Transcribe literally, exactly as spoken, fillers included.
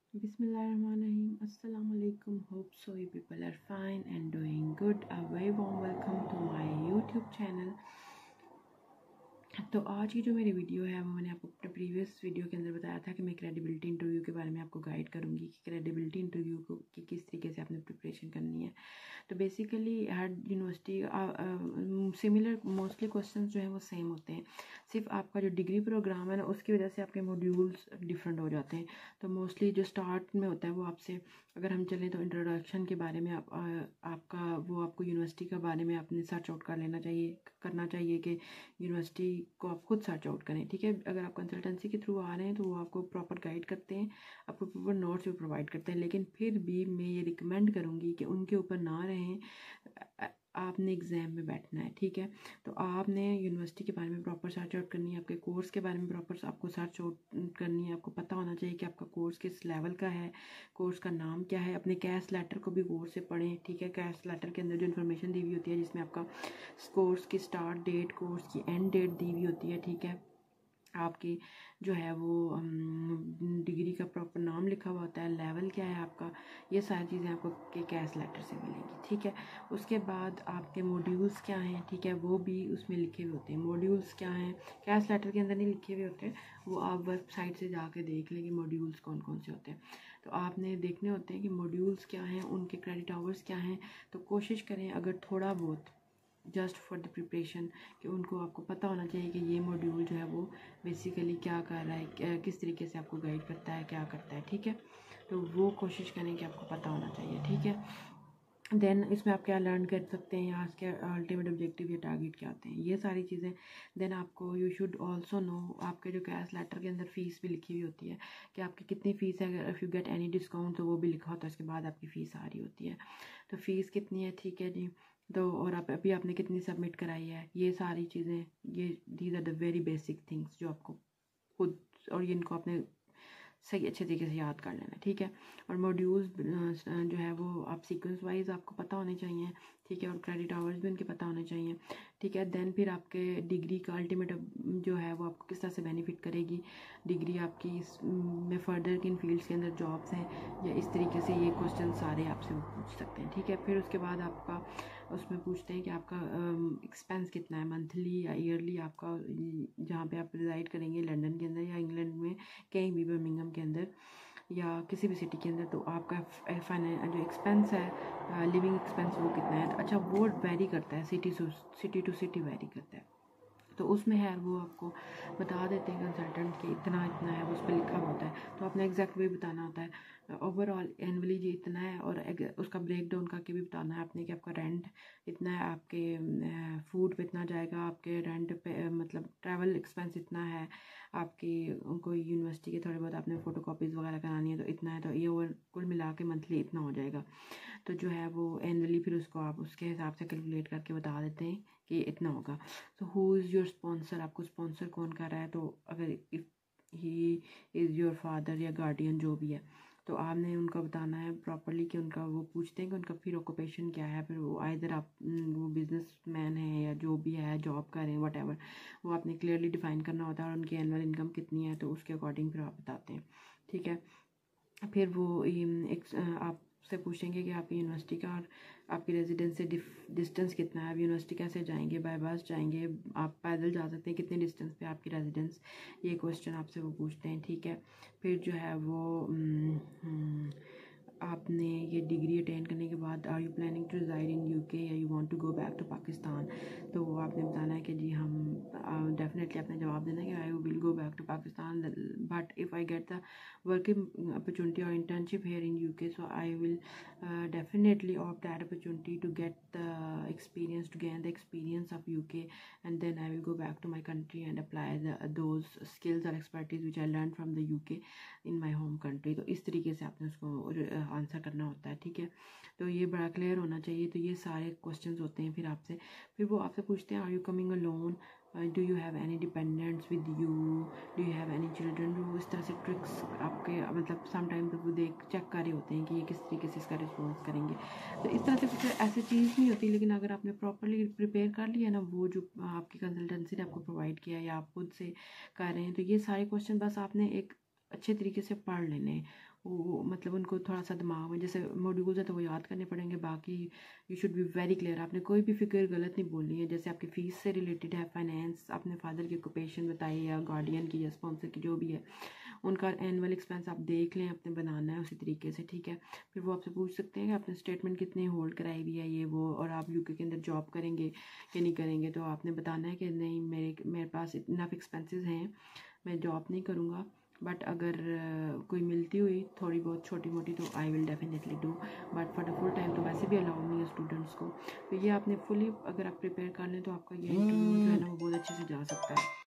Bismillahirrahmanirrahim. Assalamu alaikum. Hope so you people are fine and doing good. A very warm welcome to my YouTube channel. तो आज की जो मेरी video है वो मैंने आपको अपने प्रीवियस वीडियो के अंदर बताया था कि मैं क्रेडिबिलिटी इंटरव्यू के बारे में आपको गाइड करूंगी कि क्रेडिबिलिटी इंटरव्यू को कि किस तरीके से आपने प्रिपरेशन करनी है। तो बेसिकली हर यूनिवर्सिटी सिमिलर मोस्टली क्वेश्चंस जो है वो सेम होते हैं, सिर्फ आपका जो डिग्री प्रोग्राम है ना उसकी वजह से आपके मॉड्यूल्स डिफरेंट हो जाते हैं। तो मोस्टली जो स्टार्ट में होता है वो आपसे, अगर हम चलें तो इंट्रोडक्शन के बारे में आप, आ, आपका वो आपको यूनिवर्सिटी के बारे में आपने सर्च आउट कर लेना चाहिए करना चाहिए कि यूनिवर्सिटी को आप खुद सर्च आउट करें। ठीक है, अगर आप कंसल्टेंसी के थ्रू आ रहे हैं तो वो आपको प्रॉपर गाइड करते हैं, आपको प्रॉपर नोट्स भी प्रोवाइड करते हैं, लेकिन फिर भी मैं ये रिकमेंड करूँगी कि उनके ऊपर ना रहें। आपने एग्ज़ाम में बैठना है, ठीक है। तो आपने यूनिवर्सिटी के बारे में प्रॉपर सर्च आउट करनी है, आपके कोर्स के बारे में प्रॉपर आपको सर्च आउट करनी है। आपको पता होना चाहिए कि आपका कोर्स किस लेवल का है, कोर्स का नाम क्या है। अपने कैश लेटर को भी गौर से पढ़ें, ठीक है। कैश लेटर के अंदर जो इन्फॉर्मेशन दी हुई होती है जिसमें आपका कोर्स की स्टार्ट डेट, कोर्स की एंड डेट दी हुई होती है, ठीक है। आपकी जो है वो डिग्री का प्रॉपर नाम लिखा हुआ होता है, लेवल क्या है आपका, ये सारी चीज़ें आपको के कैश लेटर से मिलेंगी, ठीक है। उसके बाद आपके मॉड्यूल्स क्या हैं, ठीक है, वो भी उसमें लिखे हुए होते हैं। मॉड्यूल्स क्या हैं कैश लेटर के अंदर नहीं लिखे हुए होते, वो आप वेबसाइट से जाके देख लें कि मॉड्यूल्स कौन कौन से होते हैं। तो आपने देखने होते हैं कि मॉड्यूल्स क्या हैं, उनके क्रेडिट आवर्स क्या हैं। तो कोशिश करें अगर थोड़ा बहुत जस्ट फॉर द प्रिपरेशन कि उनको आपको पता होना चाहिए कि ये मॉड्यूल जो है वो बेसिकली क्या कर रहा है, किस तरीके से आपको गाइड करता है, क्या करता है, ठीक है। तो वो कोशिश करें कि आपको पता होना चाहिए, ठीक है। देन इसमें आप क्या लर्न कर सकते हैं, यहाँ के अल्टीमेट ऑब्जेक्टिव या टारगेट क्या होते हैं, ये सारी चीज़ें। देन आपको यू शुड ऑल्सो नो आपके जो कैश लेटर के अंदर फ़ीस भी लिखी हुई होती है कि आपकी कितनी फ़ीस है। अगर if you get any discount तो वो भी लिखा होता है, उसके बाद आपकी फ़ीस आ रही होती है। तो फ़ीस कितनी है, ठीक है जी। तो और आप अभी आपने कितनी सबमिट कराई है, ये सारी चीज़ें, ये these are the very basic things जो आपको खुद और इनको आपने सही अच्छे तरीके से याद कर लेना, ठीक है। और मॉड्यूल्स जो है वो आप सीक्वेंस वाइज आपको पता होने चाहिए, ठीक है। और क्रेडिट आवर्स भी उनके पता होने चाहिए, ठीक है। देन फिर आपके डिग्री का अल्टीमेट जो है वो आपको किस तरह से बेनिफिट करेगी डिग्री आपकी, में फर्दर किन फील्ड्स के अंदर जॉब्स हैं, या इस तरीके से ये क्वेश्चन सारे आपसे वो पूछ सकते हैं, ठीक है। फिर उसके बाद आपका उसमें पूछते हैं कि आपका एक्सपेंस कितना है मंथली या ईयरली, आपका जहाँ पे आप रिजाइड करेंगे लंदन के अंदर या इंग्लैंड में कहीं भी, बर्मिंघम के अंदर या किसी भी सिटी के अंदर, तो आपका फाइनेंस जो एक्सपेंस है लिविंग एक्सपेंस वो कितना है। तो अच्छा वो वेरी करता है, city city to city vary करता है। तो उसमें है वो आपको बता देते हैं कंसल्टेंट कि इतना इतना है, वो उस पर लिखा होता है। तो आपने एग्जैक्ट वे बताना होता है, ओवरऑल एनुअली जी इतना है, और उसका ब्रेक डाउन करके भी बताना है आपने कि आपका रेंट इतना है, आपके फूड पे इतना जाएगा, आपके रेंट पे मतलब ट्रैवल एक्सपेंस इतना है, आपकी कोई यूनिवर्सिटी के थोड़े बहुत आपने फ़ोटो कॉपीज़ वगैरह करानी है तो इतना है। तो ये ओवर कुल मिला के मंथली इतना हो जाएगा। तो जो है वो एनुअली फिर उसको आप उसके हिसाब से कैलकुलेट करके बता देते हैं कि इतना होगा। तो हु इज़ योर स्पॉन्सर, आपको स्पॉन्सर कौन कर रहा है। तो अगर if he is your father या गार्डियन जो भी है, तो आपने उनका बताना है प्रॉपरली कि उनका, वो पूछते हैं कि उनका फिर ऑक्यूपेशन क्या है, फिर वो आइदर आप वो बिजनेस मैन है या जो भी है जॉब कर रहे हैं, वट एवर, वो आपने क्लियरली डिफाइन करना होता है। और उनकी एनुअल इनकम कितनी है तो उसके अकॉर्डिंग फिर आप बताते हैं, ठीक है। फिर वो एक आपसे पूछेंगे कि आप यूनिवर्सिटी का और आपकी रेजिडेंस से डिस्टेंस कितना है, आप यूनिवर्सिटी कैसे जाएंगे, बाय बस जाएंगे, आप पैदल जा सकते हैं, कितने डिस्टेंस पे आपकी रेजिडेंस, ये क्वेश्चन आपसे वो पूछते हैं, ठीक है। फिर जो है वो आपने ये डिग्री अटेंड करने के बाद are you planning to reside in UK या you want to go back to Pakistan. तो वो आपने बताना है कि जी हम डेफिनेटली आपने जवाब देना है कि I will go back to Pakistan, but if I get the working opportunity और internship here in UK, so I will definitely opt that opportunity to get the experience, to gain the experience of U K, and then I will go back to my country and apply the, those skills or expertise which I learned from the U K in my home country। तो इस तरीके से आपने उसको answer करना होता है, ठीक है। तो ये बड़ा क्लियर होना चाहिए। तो ये सारे क्वेश्चंस होते हैं फिर आपसे। फिर वो आपसे पूछते हैं are you coming alone, do you have any dependents with you, do you have any children. जो इस तरह से ट्रिक्स आपके मतलब समटाइम वो देख चेक कर रहे होते हैं कि ये किस तरीके से इसका रिस्पॉन्स करेंगे। तो इस तरह से कुछ ऐसी चीज़ नहीं होती, लेकिन अगर आपने प्रॉपरली प्रिपेयर कर लिया ना, वो जो आपकी कंसल्टेंसी ने आपको प्रोवाइड किया या आप खुद से कर रहे हैं, तो ये सारे क्वेश्चन बस आपने एक अच्छे तरीके से पढ़ लेने, वो मतलब उनको थोड़ा सा दिमाग में, जैसे मॉड्यूल्स है तो वो याद करने पड़ेंगे, बाकी you should be very clear. आपने कोई भी फिगर गलत नहीं बोलनी है। जैसे आपकी फ़ीस से रिलेटेड है, फाइनेंस, आपने फादर की ऑक्यूपेशन बताई या गार्डियन की या स्पॉन्सर की, जो भी है उनका एनुअल एक्सपेंस आप देख लें, आपने बनाना है उसी तरीके से, ठीक है। फिर वो आपसे पूछ सकते हैं कि आपने स्टेटमेंट कितनी होल्ड कराई हुई है, ये वो, और आप यूके के अंदर जॉब करेंगे कि नहीं करेंगे। तो आपने बताना है कि नहीं, मेरे मेरे पास इनफ एक्सपेंसेस हैं, मैं जॉब नहीं करूँगा, बट अगर uh, कोई मिलती हुई थोड़ी बहुत छोटी मोटी तो I will definitely do, but for the full time तो वैसे भी अलाउड नहीं है स्टूडेंट्स को। तो ये आपने फुली अगर आप प्रिपेयर कर लें तो आपका ये इंटरव्यू जो है ना वो बहुत अच्छे से जा सकता है।